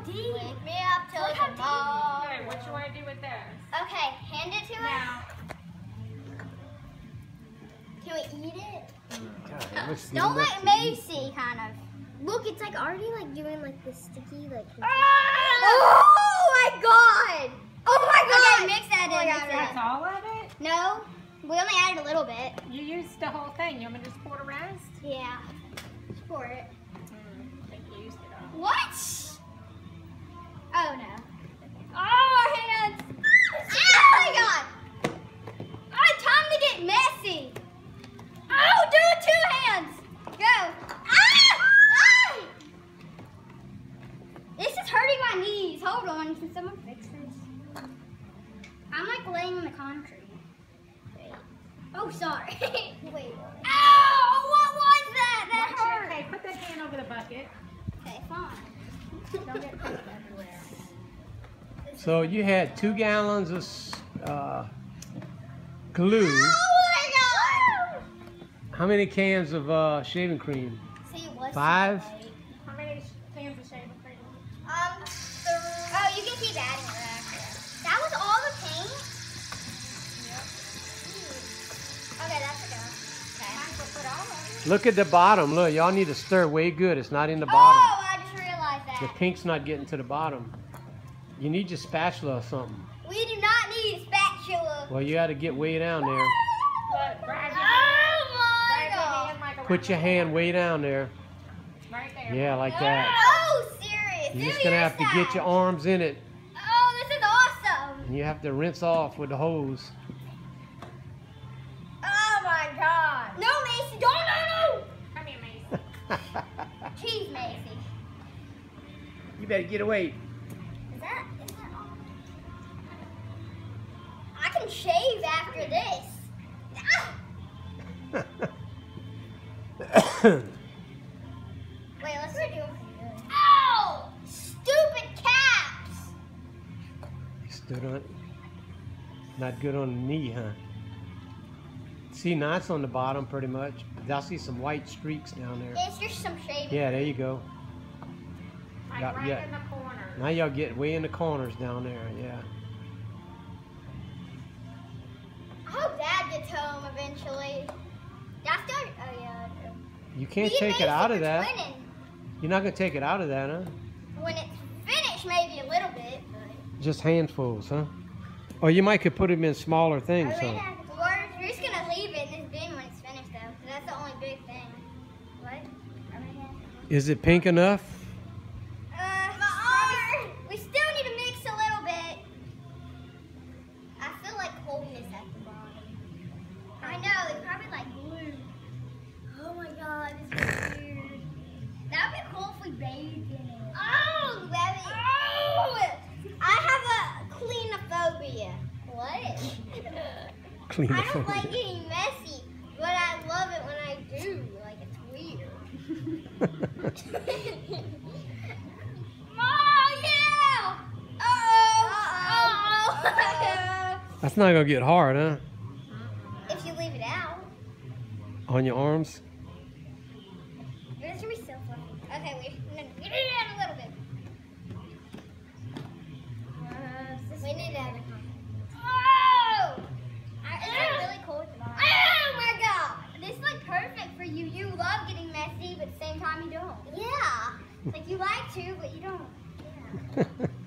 deep. Wake me up till tomorrow. Okay, what you want to do with this? Okay, hand it to Now, us. Can we eat it? God, what's Don't enough let to Macy kind of. Look, it's like already like doing like this sticky like. Oh my god! Oh my god! Okay, mix that in. that's all of it? No, we only added a little bit. You used the whole thing. You want me to just pour the rest? Yeah. Pour it. I think you used it all. What? Oh no. Oh, our hands! Oh my god! Oh, time to get messy! Oh, do it 2 hands! Go! Ah! Ah! This is hurting my knees. Hold on, can someone fix this? I'm like laying in the concrete. Wait. Oh, sorry. Wait. Ow! What was that? That hurt. Okay, put that hand over the bucket. Okay, fine. Don't get paint everywhere. So you had 2 gallons of glue. Oh my god! How many cans of shaving cream? See, it was 5? too late. How many cans of shaving cream? Oh, you can keep adding it after. That was all the paint? Okay, that's a go. Okay. Might as well put all of it. Look at the bottom. Look, y'all need to stir way good. It's not in the bottom. Oh, I just realized The that. pink's not getting to the bottom. You need your spatula or something. We do not need a spatula. Well, you got to get way down there. Look, grab your Oh hand. my Grab your god. hand like Put your hand way down there. right there. Yeah, like that. Oh, serious. You're Do just going to your have to get your side. arms in it. Oh, this is awesome. And you have to rinse off with the hose. Oh my god. No, Macy, don't, no. Come here, Mason. Jeez, Macy. You better get away. Is that all? I can shave after this. Ah! Wait, let's redo it. Ow! Stupid caps! Stood on. Not good on the knee, huh? See, now it's on the bottom pretty much. I see some white streaks down there. It's just some shaving. Yeah, there you go. Like Got- right yeah. in the corner. Now y'all get way in the corners down there, yeah. I hope Dad gets home eventually. That's still. Oh yeah. I do. You can't Me and take it out of Mason are that. twinning. You're not gonna take it out of that, huh? When it's finished, maybe a little bit. Just handfuls, huh? Or you might could put them in smaller things, But huh? we're just gonna leave it in this bin when it's finished, though. 'Cause that's the only big thing. What? Is it pink enough? We still need to mix a little bit. I feel like holding this at the bottom. I know, it's probably like glue. Oh my god, this is weird. That would be cool if we bathed in it. Oh, baby. Oh! I have a cleanophobia. What? Clean I the don't phone. like getting messy, but I love it when I do. Like, it's weird. Oh, yeah! Uh-oh! That's not gonna get hard, huh? If you leave it out. On your arms? It's gonna be so fun. Okay, wait. No, get it out a little bit. We need to have it. Oh! It's like really cold at the bottom. Oh my god! This is like perfect for you. You love getting messy, but at the same time you don't. Yeah. Like you like to, but you don't. Yeah.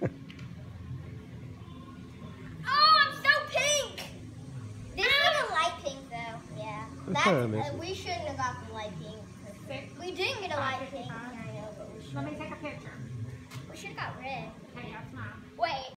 Oh, I'm so pink! This is a light pink though. Yeah. That's kinda messy. We shouldn't have got the light pink. We didn't get a light pink. I know, but we should. Let me take a picture. We should have got red. Okay, that's mine. Wait.